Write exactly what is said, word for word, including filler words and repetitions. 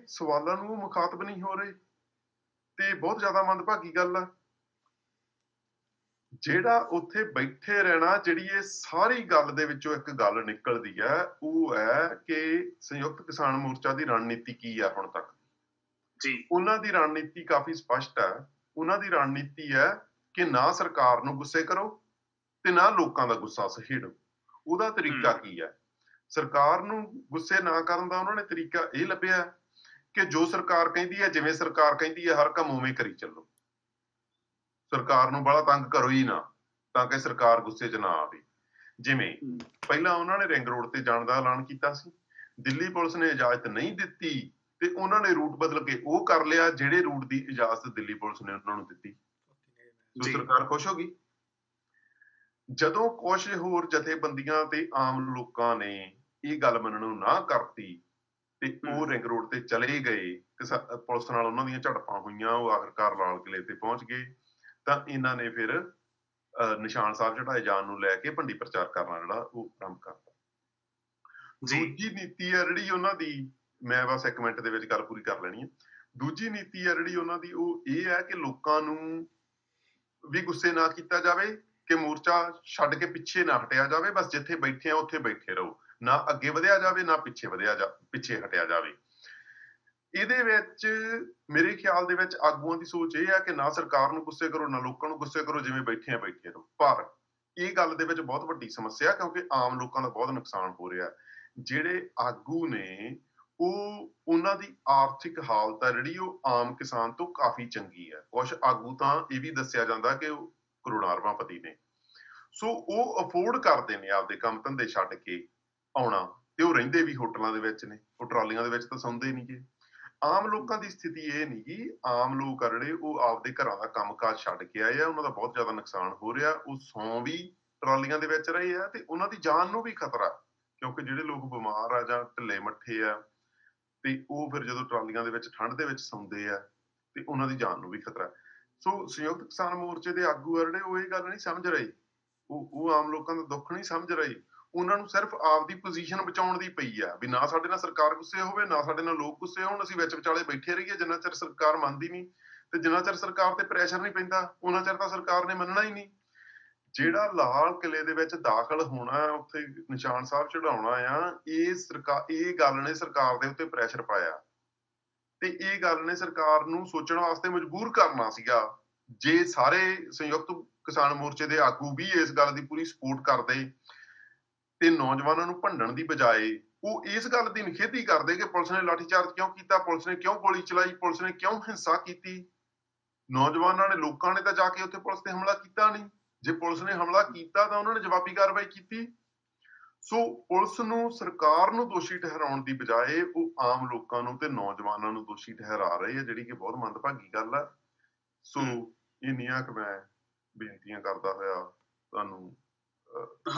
ਸਵਾਲਾਂ ਨੂੰ ਉਹ ਮੁਖਾਤਬ ਨਹੀਂ ਹੋ ਰਹੇ ਤੇ ਬਹੁਤ ਜ਼ਿਆਦਾ ਮੰਦਭਾਗੀ ਗੱਲ ਆ। ਜਿਹੜਾ ਉੱਥੇ ਬੈਠੇ ਰਹਿਣਾ, ਜਿਹੜੀ ਇਹ ਸਾਰੀ ਗੱਲ ਦੇ ਵਿੱਚੋਂ ਇੱਕ ਗੱਲ ਨਿਕਲਦੀ ਹੈ, ਉਹ ਹੈ ਕਿ ਸੰਯੁਕਤ ਕਿਸਾਨ ਮੋਰਚਾ ਦੀ ਰਣਨੀਤੀ ਕੀ ਹੈ ਹੁਣ ਤੱਕ। ਜੀ ਉਹਨਾਂ ਦੀ ਰਣਨੀਤੀ ਕਾਫੀ ਸਪਸ਼ਟ ਹੈ। ਉਹਨਾਂ ਦੀ ਰਣਨੀਤੀ ਹੈ ਕਿ ਨਾ ਸਰਕਾਰ ਨੂੰ ਗੁੱਸੇ ਕਰੋ ਤੇ ਨਾ ਲੋਕਾਂ ਦਾ ਗੁੱਸਾ ਸਹੇੜੋ। ਉਹਦਾ ਤਰੀਕਾ ਕੀ ਹੈ? ਸਰਕਾਰ ਨੂੰ ਗੁੱਸੇ ਨਾ ਕਰਨ ਦਾ ਉਹਨਾਂ ਨੇ ਤਰੀਕਾ ਇਹ ਲੱਭਿਆ ਕਿ ਜੋ ਸਰਕਾਰ ਕਹਿੰਦੀ ਹੈ, ਜਿਵੇਂ ਸਰਕਾਰ ਕਹਿੰਦੀ ਹੈ, ਹਰ ਕੰਮ ਉਵੇਂ ਕਰੀ ਚੱਲੋ। ਸਰਕਾਰ ਨੂੰ ਬੜਾ ਤੰਗ ਕਰੋ ਹੀ ਨਾ, ਤਾਂ ਕਿ ਸਰਕਾਰ ਗੁੱਸੇ 'ਚ ਨਾ ਆਵੇ। ਜਿਵੇਂ ਪਹਿਲਾਂ ਉਹਨਾਂ ਨੇ ਰਿੰਗ ਰੋਡ ਤੇ ਜਾਣ ਦਾ ਐਲਾਨ ਕੀਤਾ ਸੀ, ਦਿੱਲੀ ਪੁਲਿਸ ਨੇ ਇਜਾਜ਼ਤ ਨਹੀਂ ਦਿੱਤੀ ਤੇ ਉਹਨਾਂ ਨੇ ਰੂਟ ਬਦਲ ਕੇ ਉਹ ਕਰ ਲਿਆ ਜਿਹੜੇ ਰੂਟ ਦੀ ਇਜਾਜ਼ਤ ਦਿੱਲੀ ਪੁਲਿਸ ਨੇ ਉਹਨਾਂ ਨੂੰ ਦਿੱਤੀ। ਸੋ ਸਰਕਾਰ ਖੁਸ਼ ਹੋ ਗਈ। ਜਦੋਂ ਕੁਝ ਹੋਰ ਜਥੇਬੰਦੀਆਂ ਤੇ ਆਮ ਲੋਕਾਂ ਨੇ ਇਹ ਗੱਲ ਮੰਨਣੋਂ ਨਾ ਕਰਤੀ ਤੇ ਉਹ ਰਿੰਗ ਰੋਡ ਤੇ ਚਲੇ ਗਏ, ਪੁਲਿਸ ਨਾਲ ਉਹਨਾਂ ਦੀਆਂ ਝੜਪਾਂ ਹੋਈਆਂ, ਉਹ ਆਖਿਰਕਾਰ ਲਾਲ ਕਿਲੇ ਤੇ ਪਹੁੰਚ ਗਏ, ਤਾਂ ਇਹਨਾਂ ਨੇ ਫਿਰ ਨਿਸ਼ਾਨ ਸਾਹਿਬ ਚੜਾਏ ਜਾਣ ਨੂੰ ਲੈ ਕੇ ਭੰਡੀ ਪ੍ਰਚਾਰ ਕਰਨਾ ਜਿਹੜਾ ਉਹ ਆਰੰਭ ਕਰਤਾ। ਦੂਜੀ ਨੀਤੀ ਹੈ ਜਿਹੜੀ ਉਹਨਾਂ ਦੀ, ਮੈਂ ਬਸ ਇੱਕ ਮਿੰਟ ਦੇ ਵਿੱਚ ਗੱਲ ਪੂਰੀ ਕਰ ਲੈਣੀ ਹੈ। ਦੂਜੀ ਨੀਤੀ ਹੈ ਜਿਹੜੀ ਉਹਨਾਂ ਦੀ, ਉਹ ਇਹ ਹੈ ਕਿ ਲੋਕਾਂ ਨੂੰ ਵੀ ਗੁੱਸੇ ਨਾ ਕੀਤਾ ਜਾਵੇ, ਕਿ ਮੋਰਚਾ ਛੱਡ ਕੇ ਪਿੱਛੇ ਨਾ ਹਟਿਆ ਜਾਵੇ, ਬਸ ਜਿੱਥੇ ਬੈਠੇ ਆ ਉੱਥੇ ਬੈਠੇ ਰਹੋ, ਨਾ ਅੱਗੇ ਵਧਿਆ ਜਾਵੇ ਨਾ ਪਿੱਛੇ ਵਧਿਆ ਜਾ ਪਿੱਛੇ ਹਟਿਆ ਜਾਵੇ। ਇਹਦੇ ਵਿੱਚ ਮੇਰੇ ਖਿਆਲ ਦੇ ਵਿੱਚ ਆਗੂਆਂ ਦੀ ਸੋਚ ਇਹ ਹੈ ਕਿ ਨਾ ਸਰਕਾਰ ਨੂੰ ਗੁੱਸੇ ਕਰੋ ਨਾ ਲੋਕਾਂ ਨੂੰ ਗੁੱਸੇ ਕਰੋ, ਜਿਵੇਂ ਬੈਠੇ ਆ ਬੈਠੇ ਰਹੋ। ਪਰ ਇਹ ਗੱਲ ਦੇ ਵਿੱਚ ਬਹੁਤ ਵੱਡੀ ਸਮੱਸਿਆ, ਕਿਉਂਕਿ ਆਮ ਲੋਕਾਂ ਦਾ ਬਹੁਤ ਨੁਕਸਾਨ ਹੋ ਰਿਹਾ। ਜਿਹੜੇ ਆਗੂ ਨੇ ਉਹ, ਉਹਨਾਂ ਦੀ ਆਰਥਿਕ ਹਾਲਤ ਹੈ ਜਿਹੜੀ ਉਹ ਆਮ ਕਿਸਾਨ ਤੋਂ ਕਾਫੀ ਚੰਗੀ ਹੈ। ਕੁਛ ਆਗੂ ਤਾਂ ਇਹ ਵੀ ਦੱਸਿਆ ਜਾਂਦਾ ਕਿ ਉਹ ਕਰੋੜਾਂ ਅਰਬਾਂਪਤੀ ਨੇ। ਸੋ ਉਹ ਅਫੋਰਡ ਕਰਦੇ ਨੇ ਆਪਦੇ ਕੰਮ ਧੰਦੇ ਛੱਡ ਕੇ ਆਉਣਾ, ਤੇ ਉਹ ਰਹਿੰਦੇ ਵੀ ਹੋਟਲਾਂ ਦੇ ਵਿੱਚ ਨੇ, ਉਹ ਟਰਾਲੀਆਂ ਦੇ ਵਿੱਚ ਤਾਂ ਸੌਂਦੇ ਨਹੀਂ ਗੇ। ਆਮ ਲੋਕਾਂ ਦੀ ਸਥਿਤੀ ਇਹ ਨਹੀਂ ਗੀ। ਆਮ ਲੋਕ ਆ ਜਿਹੜੇ ਉਹ ਆਪਦੇ ਘਰਾਂ ਦਾ ਕੰਮਕਾਜ ਛੱਡ ਕੇ ਆਏ ਆ, ਉਹਨਾਂ ਦਾ ਬਹੁਤ ਜ਼ਿਆਦਾ ਨੁਕਸਾਨ ਹੋ ਰਿਹਾ। ਉਹ ਸੌਂ ਵੀ ਟਰਾਲੀਆਂ ਦੇ ਵਿੱਚ ਰਹੇ ਆ ਤੇ ਉਹਨਾਂ ਦੀ ਜਾਨ ਨੂੰ ਵੀ ਖਤਰਾ, ਕਿਉਂਕਿ ਜਿਹੜੇ ਲੋਕ ਬਿਮਾਰ ਆ ਜਾਂ ਢਿੱਲੇ ਮੱਠੇ ਆ ਤੇ ਉਹ ਫਿਰ ਜਦੋਂ ਟਰਾਲੀਆਂ ਦੇ ਵਿੱਚ ਠੰਡ ਦੇ ਵਿੱਚ ਸੌਂਦੇ ਆ ਤੇ ਉਹਨਾਂ ਦੀ ਜਾਨ ਨੂੰ ਵੀ ਖਤਰਾ। ਸੋ ਸੰਯੁਕਤ ਕਿਸਾਨ ਮੋਰਚੇ ਦੇ ਆਗੂ ਆ ਜਿਹੜੇ ਉਹ ਇਹ ਗੱਲ ਨਹੀਂ ਸਮਝ ਰਹੇ, ਉਹ ਉਹ ਆਮ ਲੋਕਾਂ ਦਾ ਦੁੱਖ ਨਹੀਂ ਸਮਝ ਰਹੇ। ਉਹਨਾਂ ਨੂੰ ਸਿਰਫ ਆਪਦੀ ਪੋਜੀਸ਼ਨ ਬਚਾਉਣ ਦੀ ਪਈ ਆ, ਵੀ ਨਾ ਸਾਡੇ ਨਾਲ ਸਰਕਾਰ ਗੁੱਸੇ ਹੋਵੇ ਨਾ ਸਾਡੇ ਨਾਲ ਲੋਕ ਗੁੱਸੇ ਹੋਣ, ਅਸੀਂ ਵਿੱਚ ਵਿਚਾਲੇ ਬੈਠੇ ਰਹੀਏ। ਜਿੰਨਾ ਚਿਰ ਸਰਕਾਰ ਮੰਨਦੀ ਨਹੀਂ ਤੇ ਜਿੰਨਾ ਚਿਰ ਸਰਕਾਰ ਤੇ ਪ੍ਰੈਸ਼ਰ ਨਹੀਂ ਪੈਂਦਾ, ਉਹਨਾਂ ਚਿਰ ਤਾਂ ਸਰਕਾਰ ਨੇ ਮੰਨਣਾ ਹੀ ਨਹੀਂ। ਜਿਹੜਾ ਲਾਲ ਕਿਲੇ ਦੇ ਵਿੱਚ ਦਾਖਲ ਹੋਣਾ, ਉੱਥੇ ਨਿਸ਼ਾਨ ਸਾਹਿਬ ਚੜਾਉਣਾ ਆ, ਇਹ ਸਰਕਾਰ, ਇਹ ਗੱਲ ਨੇ ਸਰਕਾਰ ਦੇ ਉੱਤੇ ਪ੍ਰੈਸ਼ਰ ਪਾਇਆ ਤੇ ਇਹ ਗੱਲ ਨੇ ਸਰਕਾਰ ਨੂੰ ਸੋਚਣ ਵਾਸਤੇ ਮਜਬੂਰ ਕਰਨਾ ਸੀਗਾ। ਜੇ ਸਾਰੇ ਸੰਯੁਕਤ ਕਿਸਾਨ ਮੋਰਚੇ ਦੇ ਆਗੂ ਵੀ ਇਸ ਗੱਲ ਦੀ ਪੂਰੀ ਸਪੋਰਟ ਕਰਦੇ ਤੇ ਨੌਜਵਾਨਾਂ ਨੂੰ ਭੰਡਣ ਦੀ ਬਜਾਏ ਉਹ ਇਸ ਗੱਲ ਦੀ ਨਿਖੇਧੀ ਕਰਦੇ ਕਿ ਪੁਲਿਸ ਨੇ ਲਾਠੀਚਾਰਜ ਕਿਉਂ ਕੀਤਾ, ਪੁਲਿਸ ਨੇ ਕਿਉਂ ਗੋਲੀ ਚਲਾਈ, ਪੁਲਿਸ ਨੇ ਕਿਉਂ ਹਿੰਸਾ ਕੀਤੀ। ਨੌਜਵਾਨਾਂ ਨੇ, ਲੋਕਾਂ ਨੇ ਤਾਂ ਜਾ ਕੇ ਉੱਥੇ ਪੁਲਿਸ ਤੇ ਹਮਲਾ ਕੀਤਾ ਨਹੀਂ। ਜੇ ਪੁਲਿਸ ਨੇ ਹਮਲਾ ਕੀਤਾ ਤਾਂ ਉਹਨਾਂ ਨੇ ਜਵਾਬੀ ਕਾਰਵਾਈ ਕੀਤੀ। ਸੋ ਪੁਲਿਸ ਨੂੰ, ਸਰਕਾਰ ਨੂੰ ਦੋਸ਼ੀ ਠਹਿਰਾਉਣ ਦੀ ਬਜਾਏ ਉਹ ਆਮ ਲੋਕਾਂ ਨੂੰ ਤੇ ਨੌਜਵਾਨਾਂ ਨੂੰ ਦੋਸ਼ੀ ਠਹਿਰਾ ਰਹੇ ਆ, ਜਿਹੜੀ ਕਿ ਬਹੁਤ ਮੰਦਭਾਗੀ ਗੱਲ ਆ। ਸੋ ਇੰਨੀਆਂ ਕੁ ਮੈਂ ਬੇਨਤੀਆਂ ਕਰਦਾ ਹੋਇਆ ਤੁਹਾਨੂੰ ਅਹ